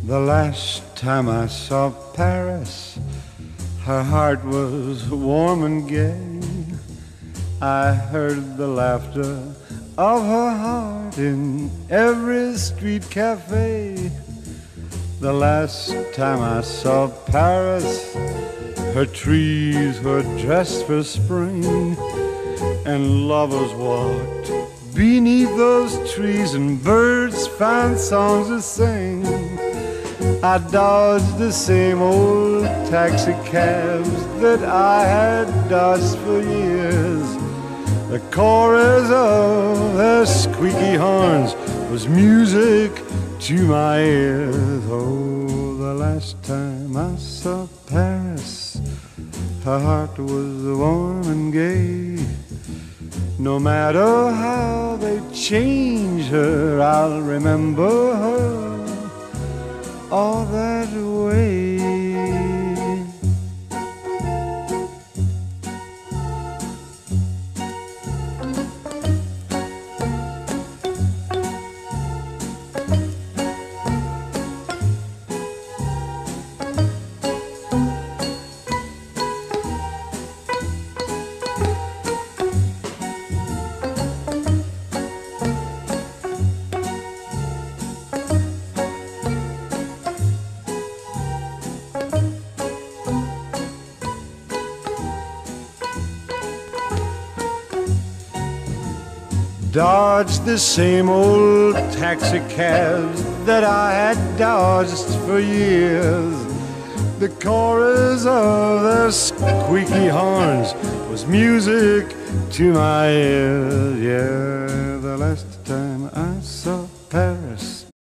The last time I saw Paris, her heart was warm and gay. I heard the laughter of her heart in every street cafe. The last time I saw Paris, her trees were dressed for spring, and lovers walked beneath those trees, and birds found songs to sing. I dodged the same old taxi cabs that I had dodged for years. The chorus of their squeaky horns was music to my ears. Oh, the last time I saw Paris, her heart was warm and gay. No matter how they change her, I'll remember her all that way. Dodged the same old taxi cabs that I had dodged for years. The chorus of their squeaky horns was music to my ears. Yeah, the last time I saw Paris,